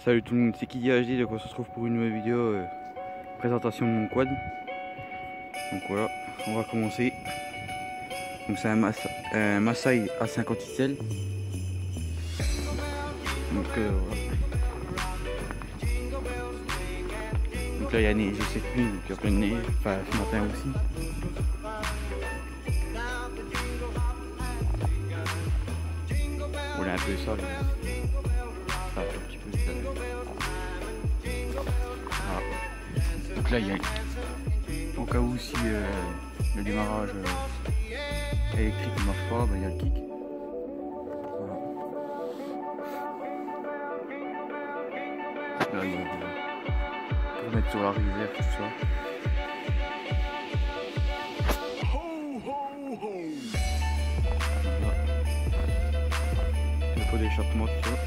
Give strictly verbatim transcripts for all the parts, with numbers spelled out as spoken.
Salut tout le monde, c'est Kidi H D, donc on se retrouve pour une nouvelle vidéo euh, présentation de mon quad. Donc voilà, on va commencer. Donc c'est un, Massa, un Masai A cinquante X L. Donc euh, voilà. Donc là il y a neigé cette nuit, donc il y a plein de neige, enfin ce matin aussi. Voilà un peu ça. Là. Enfin, un petit peu ça. Voilà. Donc là il y a, au cas où si euh, le démarrage euh, électrique ne marche pas, ben, il y a le kick. Voilà. Là il y a pour mettre sur la rivière tout ça. Le pot d'échappement tout ça.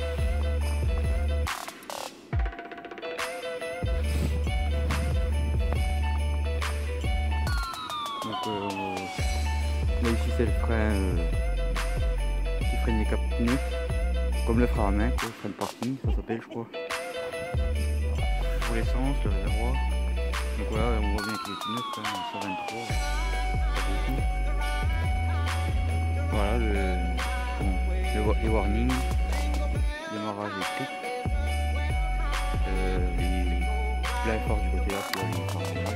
Donc euh, là ici c'est le frein euh, qui freine les quatre pneus, comme le frein à main, quoi, le frein de parking, ça s'appelle je crois. Pour l'essence, le réservoir. Donc voilà, on voit bien qu'il est tout neuf, hein, cent vingt-trois, pas beaucoup. Voilà le, le, les warnings, démarrage électrique, euh, les l'effort du côté là, c'est les normal,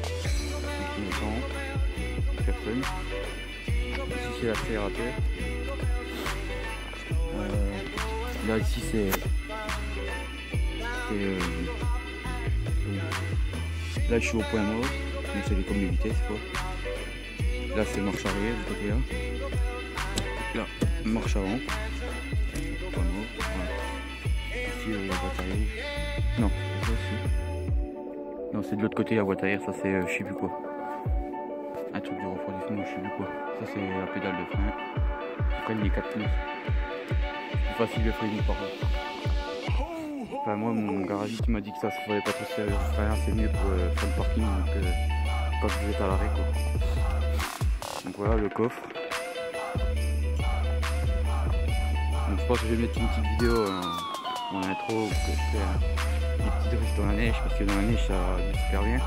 personne. Ici c'est l'accélérateur. Euh, là ici c'est euh, là je suis au point mort, donc c'est comme les vitesses quoi. Là c'est marche arrière du côté là. Là marche avant. Point mort. Voilà. Ici euh, la boîte arrière. Non, c'est ça aussi. Non c'est de l'autre côté la boîte arrière, ça c'est euh, je sais plus quoi. Un truc de refroidissement, je sais plus quoi. Ça c'est la pédale de frein. On freine les quatre pneus. C'est facile de freiner par là. Enfin moi mon garagiste m'a dit que ça se fallait pas trop serrer le frein, c'est mieux pour euh, faire le parking donc, euh, quand vous êtes à l'arrêt quoi. Donc voilà le coffre. Donc je pense que je vais mettre une petite vidéo euh, en intro où je fais euh, des petits drifts dans la neige parce que dans la neige ça dit super bien.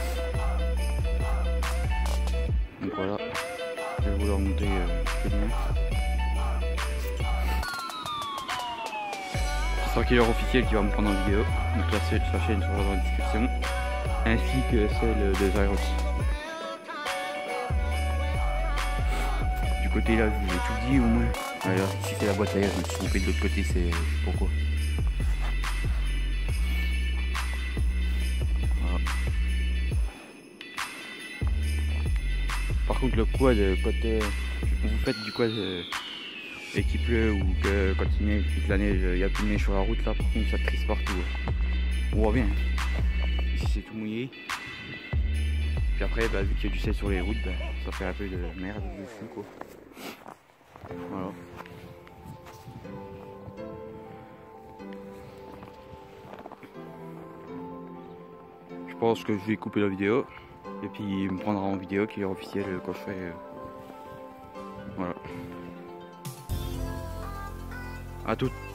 Donc voilà, je vais vous leur montrer euh, ce bien. Ce sera Killer officiel qui va me prendre en vidéo. Donc là c'est sa chaîne sera dans la description. Ainsi que celle de Zyros. Du côté là je vous ai tout dit au moins. Alors ici c'est la boîte à air, je me suis trompé de l'autre côté, c'est je sais pas pourquoi. Voilà. Par contre le quad, quand euh, vous faites du quad euh, et qu'il pleut ou que quand il neige, toute la neige, il y a plus de neige sur la route là, par contre ça crisse partout. On voit bien. Ici c'est tout mouillé. Puis après bah, vu qu'il y a du sel sur les routes, bah, ça fait un peu de merde dessus quoi. Voilà. Je pense que je vais couper la vidéo. Et puis il me prendra en vidéo qui est officiel quand je fais. Euh... Voilà. À tout.